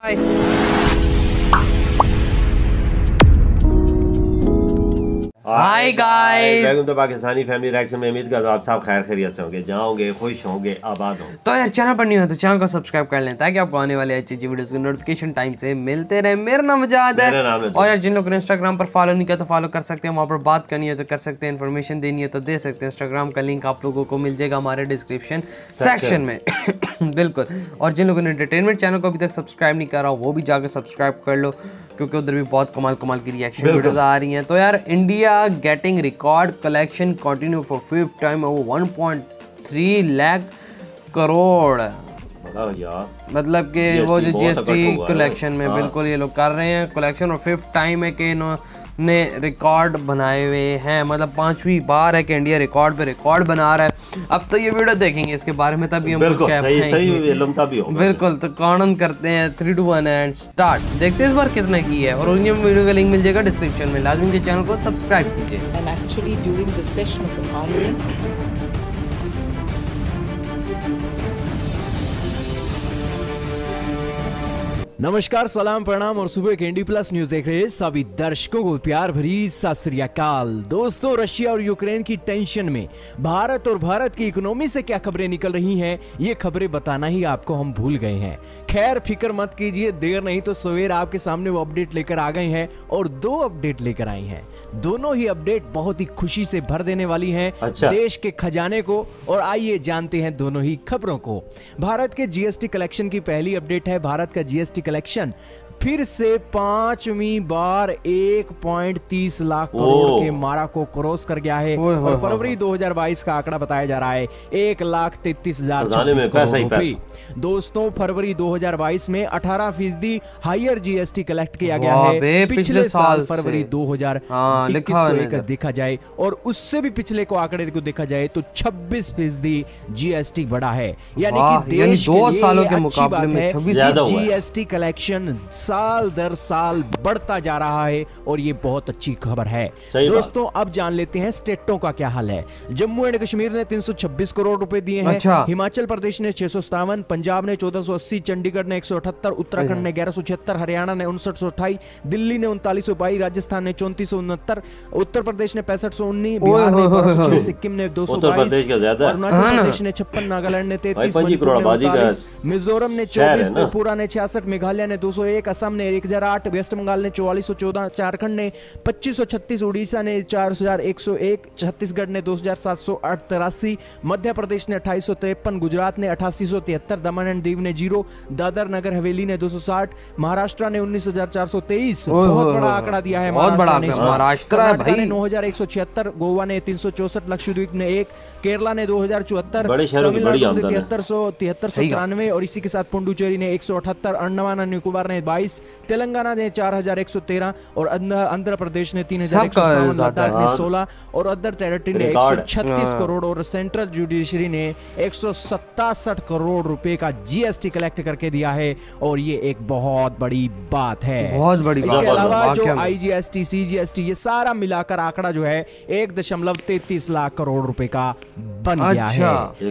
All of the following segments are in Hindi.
Hi guys, welcome to Pakistani family reaction में। उम्मीद करता हूं आप सब खैर खैरियत से होंगे, जहां होंगे खुश होंगे, आबाद होंगे। तो यार चैनल पर नहीं हो तो चैनल को सब्सक्राइब कर लें ताकि आपको आने वाले अच्छी वीडियोस के नोटिफिकेशन टाइम से मिलते रहे। मेरा नाम मुजाहिद है। और यार जिन लोगों ने इंस्टाग्राम पर फॉलो नहीं किया तो फॉलो कर सकते हैं, वहाँ पर बात करनी है तो कर सकते हैं, इन्फॉर्मेशन देनी है तो दे सकते हैं। इंस्टाग्राम का लिंक आप लोगों को मिल जाएगा हमारे डिस्क्रिप्शन सेक्शन में। बिल्कुल। और जिन लोगों ने एंटरटेनमेंट चैनल को अभी तक सब्सक्राइब नहीं करा वो भी जाकर सब्सक्राइब कर लो, क्योंकि उधर भी बहुत कमाल की रिएक्शन वीडियोस आ रही हैं। तो यार India getting record collection continue for 5th time over 1.3 lakh crore. मतलब कि वो जो जीएसटी कलेक्शन में बिल्कुल ये लोग कर रहे हैं कलेक्शन, और 5th टाइम है कि इन्होंने रिकॉर्ड बनाए हुए हैं। मतलब 5वीं बार है कि इंडिया रिकॉर्ड पे रिकॉर्ड बना रहा है। अब तो ये वीडियो देखेंगे इसके बारे में तभी हम कुछ कह पाएंगे। बिल्कुल। तो काउंट करते हैं 3, 2, 1 एंड स्टार्ट। देखते हैं इस बार कितने की है, और उन्हें वीडियो का लिंक मिल जाएगा डिस्क्रिप्शन में। लाजमी के चैनल को सब्सक्राइब कीजिए। नमस्कार, सलाम, प्रणाम और सुबह के इंडी प्लस न्यूज देख रहे हैं सभी दर्शकों को प्यार भरी सत श्री अकाल। दोस्तों, रशिया और यूक्रेन की टेंशन में भारत और भारत की इकोनॉमी से क्या खबरें निकल रही हैं, ये खबरें बताना ही आपको हम भूल गए हैं। खैर फिक्र मत कीजिए, देर नहीं तो सवेर आपके सामने वो अपडेट लेकर आ गए हैं, और 2 अपडेट लेकर आई हैं। दोनों ही अपडेट बहुत ही खुशी से भर देने वाली हैं देश के खजाने को। और आइए जानते हैं दोनों ही खबरों को। भारत के जीएसटी कलेक्शन की पहली अपडेट है। भारत का जीएसटी कलेक्शन फिर से 5वीं बार 1.30 लाख करोड़ के मारा को क्रॉस कर गया है। और फरवरी 2022 का आंकड़ा बताया जा रहा है 1,33,000 करोड़ रुपए। दोस्तों, फरवरी 2022 में 18% हायर जीएसटी कलेक्ट किया गया है पिछले साल फरवरी 2021 को देखा जाए, और उससे भी पिछले को आंकड़े को देखा जाए तो 26% जीएसटी बढ़ा है। यानी कि देश 2 सालों के मुकाबले में 26% जीएसटी कलेक्शन साल दर साल बढ़ता जा रहा है, और ये बहुत अच्छी खबर है। दोस्तों, अब जान लेते हैं स्टेटों का क्या हाल है। जम्मू एंड कश्मीर ने 326 करोड़ रुपए दिए हैं। हिमाचल प्रदेश ने 657, पंजाब ने 1480, चंडीगढ़ ने 178, उत्तराखंड ने 1176, हरियाणा ने 5928, दिल्ली ने 3922, राजस्थान ने 3469, उत्तर प्रदेश ने 6519, बिहार ने 1206, सिक्किम ने 222, अरुणाचल प्रदेश ने 56, नागालैंड ने 33, मिजोरम ने 24, त्रिपुरा ने 66, मेघालय ने 201, असम ने 1008, वेस्ट बंगाल ने 4414, झारखंड ने 2536, उड़ीसा ने 4101, छत्तीसगढ़ ने 2783, मध्य प्रदेश ने 2853, गुजरात ने 8873, दमन एंड दीव ने 0, दादर नगर हवेली ने 260, महाराष्ट्र ने 19423। बहुत बड़ा आंकड़ा दिया है महाराष्ट्र ने 9176, गोवा ने 364, लक्षद्वीप ने 1, केरला ने 2074, तमिलनाडु ने 7393, और इसी के साथ पुडुचेरी ने 178, अंडमान और निकोबार ने 22, तेलंगाना ने 4113, और आंध्र प्रदेश ने 3157, लद्दाख ने 16, और अदर टेरिटरी ने 136 करोड़, और सेंट्रल जुडिशरी ने 167 करोड़ रुपए का जीएसटी कलेक्ट करके दिया है। और ये एक बहुत बड़ी बात है, बहुत बड़ी बात। इसके अलावा जो आईजीएसटी, सीजीएसटी, ये सारा मिलाकर आंकड़ा जो है 1.33 लाख करोड़ रुपए का बन गया है।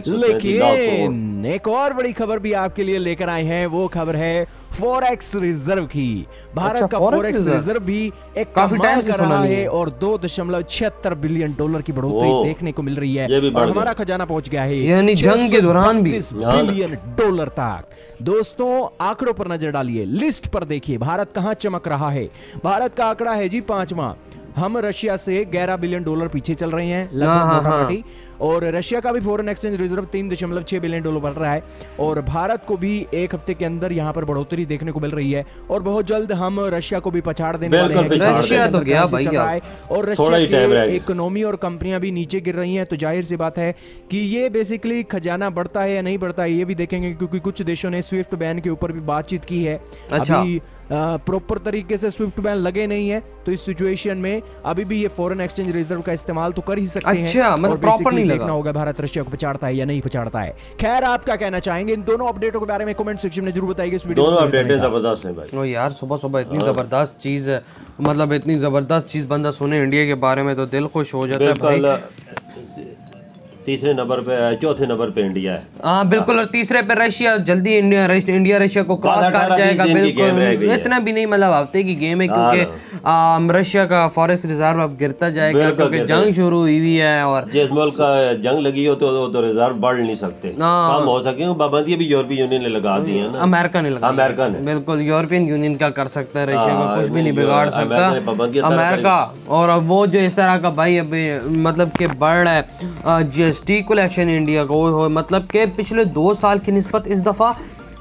लेकिन एक और बड़ी खबर भी आपके लिए लेकर आए हैं। वो खबर है फॉरेक्स रिजर्व की। भारत का फॉरेक्स रिजर्व भी एक काफी टाइम से रहा है, और 2.76 बिलियन डॉलर की बढ़ोतरी देखने को मिल रही है, और हमारा खजाना पहुंच गया है यानी जंग के दौरान भी बिलियन डॉलर तक। दोस्तों, आंकड़ों पर नजर डालिए, लिस्ट पर देखिए भारत कहां चमक रहा है। भारत का आंकड़ा है जी 5वां। हम रशिया से 11 बिलियन डॉलर पीछे चल रहे हैं लगभग, और रशिया का भी foreign exchange reserve 3.6 billion dollar बढ़ रहा है, और भारत को भी एक हफ्ते के अंदर यहाँ पर बढ़ोतरी देखने को मिल रही है, और बहुत जल्द हम रशिया को भी पछाड़ देने वाले हैं। रशिया तो गया भाई, और रशिया की इकोनॉमी और कंपनियां भी नीचे गिर रही हैं। तो जाहिर सी बात है कि ये बेसिकली खजाना बढ़ता है या नहीं बढ़ता है, ये भी देखेंगे, क्योंकि कुछ देशों ने स्विफ्ट बैन के ऊपर भी बातचीत की है। अभी प्रॉपर तरीके से स्विफ्ट बैन लगे नहीं है, तो इस सिचुएशन में अभी भी ये फॉरेन एक्सचेंज रिजर्व का इस्तेमाल तो कर ही सकते हैं। मतलब प्रॉपर नहीं देखना होगा भारत रशिया को पछाड़ता है या नहीं पछाड़ता है। खैर, आप क्या कहना चाहेंगे इन दोनों अपडेटों के बारे में कमेंट सेक्शन में जरूर बताइए। इस वीडियो दोनों अपडेट जबरदस्त है भाई। यार सुबह सुबह इतनी जबरदस्त चीज, मतलब इतनी जबरदस्त चीज बंदा सुने इंडिया के बारे में तो दिल खुश हो जाता है भाई। तीसरे नंबर पे, चौथे नंबर पे इंडिया है। हाँ बिल्कुल, और तीसरे पे रशिया। जल्दी इंडिया रशिया को क्रॉस कर जाएगा। बिल्कुल, इतना भी नहीं, मतलब हफ्ते की गेम है, क्योंकि रशिया का फॉरेक्स रिजर्व अब गिरता जाएगा, क्योंकि जंग शुरू हुई हुई है। और जिस मुल्क का जंग लगी हो तो रिजर्व बढ़ नहीं सकते, कम हो सके। पाबंदी भी यूरोपीय यूनियन ने लगा दी है ना, अमेरिका ने लगा, अमेरिका ने। बिल्कुल, यूरोपियन यूनियन क्या कर सकता है, रशिया को कुछ भी नहीं बिगाड़ सकता अमेरिका। और वो जो इस तरह का भाई अभी मतलब कि बढ़ रहा है जीएसटी कलेक्शन इंडिया को, मतलब कि पिछले 2 साल की निस्बत इस दफ़ा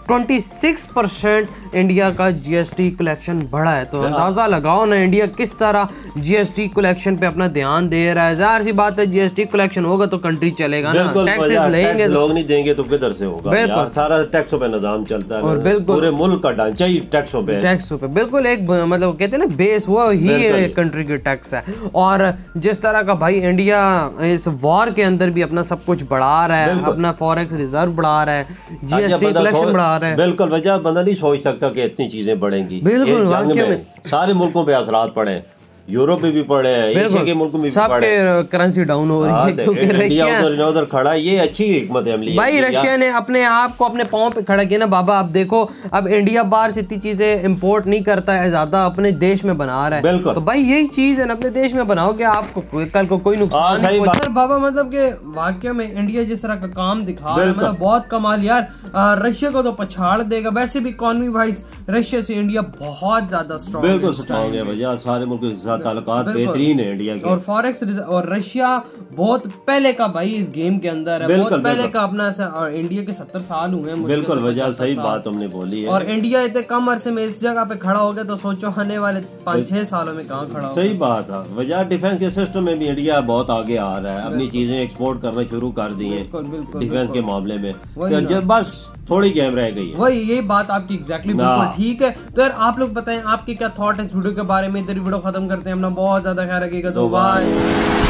26% इंडिया का जीएसटी कलेक्शन बढ़ा है। तो अंदाजा लगाओ ना इंडिया किस तरह जीएसटी कलेक्शन पे अपना ध्यान दे रहा है। जाहिर सी बात है, जीएसटी कलेक्शन होगा तो कंट्री चलेगा ना, टैक्सेस लेंगे, लोग नहीं देंगे तो किधर से होगा यार, सारा टैक्सों पे निजाम चलता है। और बिल्कुल पूरे मुल्क का ढांचा ही टैक्सों पे बिल्कुल एक मतलब कहते हैं ना बेस, वो ही कंट्री की टैक्स है। और जिस तरह का भाई इंडिया इस वॉर के अंदर भी अपना सब कुछ बढ़ा रहा है, अपना फॉरेक्स रिजर्व बढ़ा रहा है, जीएसटी कलेक्शन बढ़ा रहा है। बिल्कुल वजह बंदा नहीं सोच सकता कि इतनी चीजें बढ़ेंगी। बिल्कुल, जंग में सारे मुल्कों पे असरात पड़े, यूरोप में भी पड़े हैं, एशिया के मुल्क में भी पड़े, करेंसी डाउन हो रही है क्योंकि रशिया उधर खड़ा। ये अच्छी हिकमत अमली भाई, रशिया ने अपने आप को अपने पांव पे खड़ा किया ना बाबा। अब देखो, अब इंडिया बाहर से इतनी चीजें इंपोर्ट नहीं करता है, ज्यादा अपने देश में बना रहा है। बिल्कुल, तो भाई यही चीज है ना, अपने देश में बनाओ कि आपको कल को कोई नुकसान नहीं पहुंचे बाबा। मतलब कि वाकई में इंडिया जिस तरह का काम दिखा रहा है, मतलब बहुत कमाल यार। रशिया को तो पछाड़ देगा, वैसे भी इकॉनमी वाइज रशिया से इंडिया बहुत ज्यादा स्ट्रॉन्ग है। बिल्कुल स्ट्रॉन्ग है भैया, सारे मुल्कों के साथ ताल्लुकात बेहतरीन है इंडिया के। और फॉरेक्स और रशिया बहुत पहले का भाई इस गेम के अंदर है, बहुत पहले का अपना। और इंडिया के 70 साल हुए हैं। बिल्कुल वजह सही बात तुमने बोली है। और इंडिया इतने कम अरसे में इस जगह पे खड़ा हो गया, तो सोचो आने वाले 5-6 सालों में कहाँ खड़ा हो। सही बात है वजह, डिफेंस के सिस्टम में भी इंडिया बहुत आगे आ रहा है, अपनी चीजें एक्सपोर्ट करना शुरू कर दी है डिफेंस के मामले में। तो बस थोड़ी गेम रह गई है। वही, ये बात आपकी एग्जैक्टली बिल्कुल ठीक है। तो यार आप लोग बताएं आपके क्या थॉट है इस वीडियो के बारे में। इधर वीडियो खत्म करते हैं, अपना बहुत ज्यादा ख्याल रखिएगा। तो बाय।